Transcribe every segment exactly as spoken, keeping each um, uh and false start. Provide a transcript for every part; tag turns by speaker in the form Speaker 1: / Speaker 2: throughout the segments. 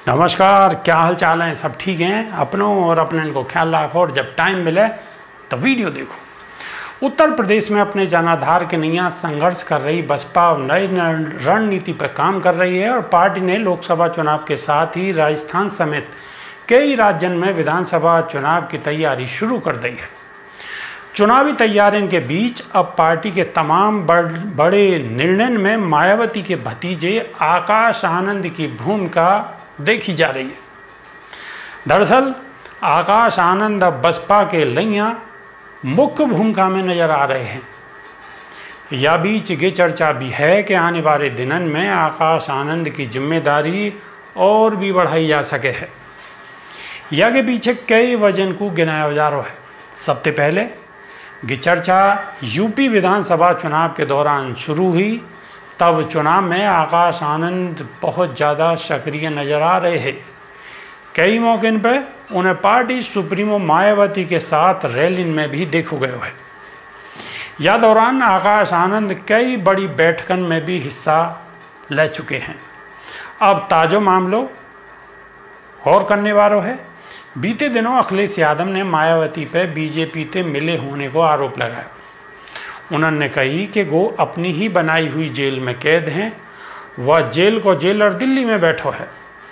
Speaker 1: नमस्कार, क्या हाल चाल है? सब ठीक हैं? अपनों और अपने को ख्याल रखो और जब टाइम मिले तो वीडियो देखो। उत्तर प्रदेश में अपने जनाधार के नैया संघर्ष कर रही बसपा नई रणनीति पर काम कर रही है और पार्टी ने लोकसभा चुनाव के साथ ही राजस्थान समेत कई राज्यों में विधानसभा चुनाव की तैयारी शुरू कर दी है। चुनावी तैयारियों के बीच अब पार्टी के तमाम बड़े निर्णय में मायावती के भतीजे आकाश आनंद की भूमिका देखी जा रही है। दरअसल आकाश आनंद अब बसपा के लैया मुख्य भूमिका में नजर आ रहे हैं। या बीच ये चर्चा भी है कि आने वाले दिनों में आकाश आनंद की जिम्मेदारी और भी बढ़ाई जा सके है। या के पीछे कई वजह को गिनाया जा रहा है। सबसे पहले ये चर्चा यूपी विधानसभा चुनाव के दौरान शुरू हुई, तब चुनाव में आकाश आनंद बहुत ज़्यादा सक्रिय नजर आ रहे हैं। कई मौक़ों पर उन्हें पार्टी सुप्रीमो मायावती के साथ रैली में भी देखा गया है। यह दौरान आकाश आनंद कई बड़ी बैठकों में भी हिस्सा ले चुके हैं। अब ताज़ा मामलों और करने वालों है। बीते दिनों अखिलेश यादव ने मायावती पर बीजेपी से मिले होने को आरोप लगाया। उन्होंने कही कि वो अपनी ही बनाई हुई जेल में कैद हैं, वह जेल को जेलर दिल्ली में बैठो है।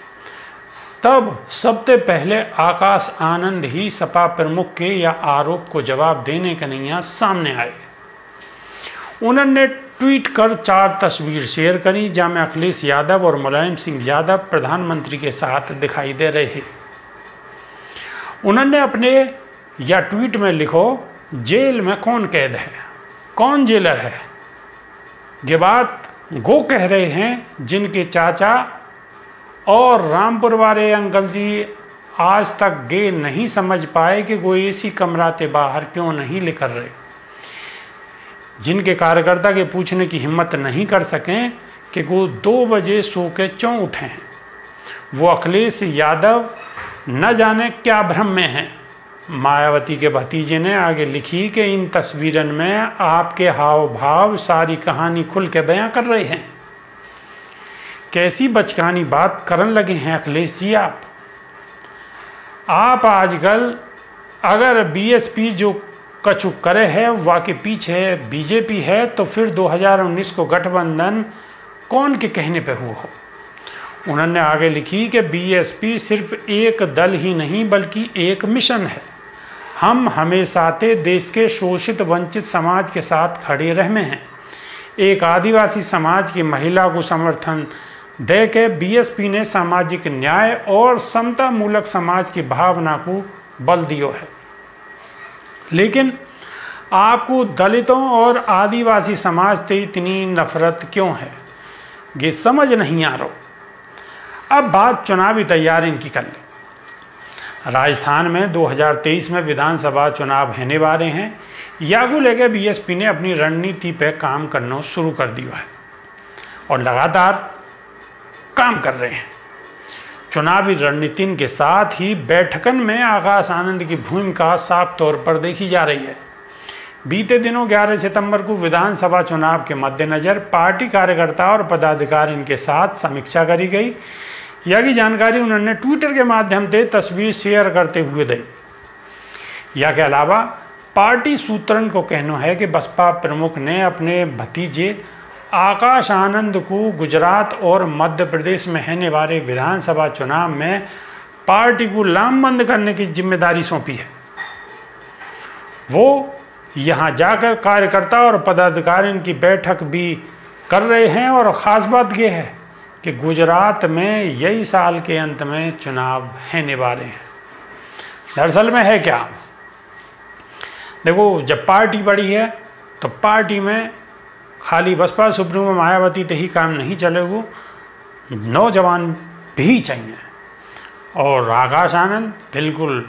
Speaker 1: तब सबसे पहले आकाश आनंद ही सपा प्रमुख के या आरोप को जवाब देने के नैया सामने आए। उन्होंने ट्वीट कर चार तस्वीर शेयर करी, जहाँ अखिलेश यादव और मुलायम सिंह यादव प्रधानमंत्री के साथ दिखाई दे रहे हैं। उन्होंने अपने या ट्वीट में लिखो, जेल में कौन कैद है, कौन जेलर है। ये बात गो कह रहे हैं जिनके चाचा और रामपुर वाले अंकल जी आज तक ये नहीं समझ पाए कि वो एसी कमरा से बाहर क्यों नहीं निकल रहे, जिनके कार्यकर्ता के पूछने की हिम्मत नहीं कर सकें कि वो दो बजे सो के क्यों उठे हैं। वो अखिलेश यादव न जाने क्या भ्रम में हैं। मायावती के भतीजे ने आगे लिखी कि इन तस्वीरों में आपके हाव भाव सारी कहानी खुल के बयां कर रहे हैं। कैसी बचकानी बात करने लगे हैं अखिलेश जी आप। आप आजकल अगर बीएसपी जो कछु करे है वह के पीछे बीजेपी है, तो फिर दो हज़ार उन्नीस को गठबंधन कौन के कहने पे हुआ हो। उन्होंने आगे लिखी कि बीएसपी सिर्फ एक दल ही नहीं बल्कि एक मिशन है। हम हमेशा से देश के शोषित वंचित समाज के साथ खड़े रहे हैं। एक आदिवासी समाज की महिला को समर्थन दे के बीएसपी ने सामाजिक न्याय और समता मूलक समाज की भावना को बल दियो है। लेकिन आपको दलितों और आदिवासी समाज से इतनी नफरत क्यों है, ये समझ नहीं आ रहा। अब बात चुनावी तैयारी की कर ले। राजस्थान में दो हज़ार तेईस में विधानसभा चुनाव होने वाले हैं। यागू लेके बीएसपी ने अपनी रणनीति पे काम करना शुरू कर दिया है और लगातार काम कर रहे हैं। चुनावी रणनीति के साथ ही बैठकन में आकाश आनंद की भूमिका साफ तौर पर देखी जा रही है। बीते दिनों ग्यारह सितंबर को विधानसभा चुनाव के मद्देनज़र पार्टी कार्यकर्ता और पदाधिकारियों के साथ समीक्षा करी गई। यह की जानकारी उन्होंने ट्विटर के माध्यम से तस्वीर शेयर करते हुए दी। या के अलावा पार्टी सूत्रों को कहना है कि बसपा प्रमुख ने अपने भतीजे आकाश आनंद को गुजरात और मध्य प्रदेश में होने वाले विधानसभा चुनाव में पार्टी को लामबंद करने की जिम्मेदारी सौंपी है। वो यहाँ जाकर कार्यकर्ता और पदाधिकारियों की बैठक भी कर रहे हैं और ख़ास बात यह है कि गुजरात में यही साल के अंत में चुनाव होने वाले हैं। दरअसल में है क्या, देखो जब पार्टी बड़ी है तो पार्टी में खाली बसपा सुप्रीमो मायावती से ही काम नहीं चलेगा, नौजवान भी चाहिए। और आकाश आनंद बिल्कुल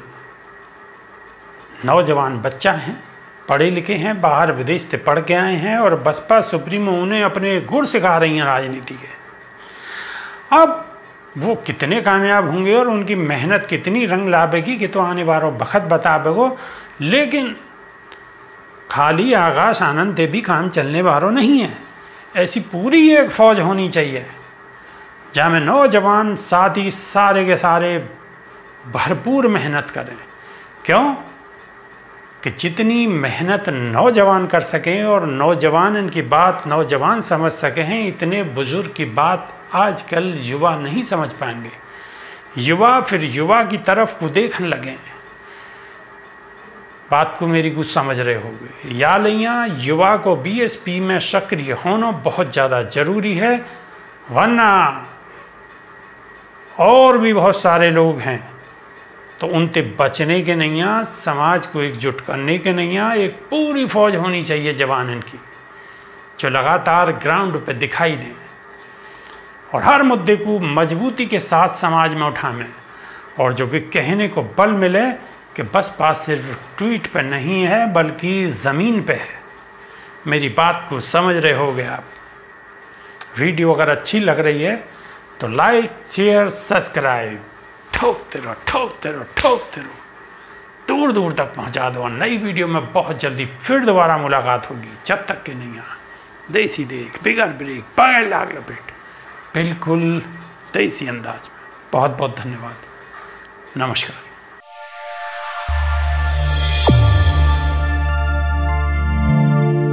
Speaker 1: नौजवान बच्चा हैं, पढ़े लिखे हैं, बाहर विदेश से पढ़ के आए हैं और बसपा सुप्रीमो उन्हें अपने गुर सिखा रही हैं राजनीति के। अब वो कितने कामयाब होंगे और उनकी मेहनत कितनी रंग लावेगी कि तो आने वाला वक्त बतावेगो। लेकिन खाली आकाश आनंद से भी काम चलने वालों नहीं है। ऐसी पूरी एक फौज होनी चाहिए जहाँ में नौजवान साथी सारे के सारे भरपूर मेहनत करें। क्यों कि जितनी मेहनत नौजवान कर सकें और नौजवान इनकी बात नौजवान समझ सके हैं, इतने बुजुर्ग की बात आजकल युवा नहीं समझ पाएंगे। युवा फिर युवा की तरफ को देखने लगे। बात को मेरी कुछ समझ रहे होंगे या लिया, युवा को बीएसपी में सक्रिय होना बहुत ज़्यादा ज़रूरी है, वरना और भी बहुत सारे लोग हैं तो उनसे बचने के नहीं आ, समाज को एकजुट करने के नहीं आ। एक पूरी फौज होनी चाहिए जवान इनकी, जो लगातार ग्राउंड पे दिखाई दें और हर मुद्दे को मजबूती के साथ समाज में उठाएं, और जो कि कहने को बल मिले कि बस बात सिर्फ ट्वीट पे नहीं है बल्कि ज़मीन पे है। मेरी बात को समझ रहे होगे आप। वीडियो अगर अच्छी लग रही है तो लाइक शेयर सब्सक्राइब ठोकते रहो ठोकते रहो ठोकते रहो, दूर दूर तक पहुंचा दो। नई वीडियो में बहुत जल्दी फिर दोबारा मुलाकात होगी। जब तक के नहीं आ देसी देख बिगर ब्रेक बगैर लाग लपेट, बिल्कुल देसी अंदाज में। बहुत बहुत धन्यवाद। नमस्कार।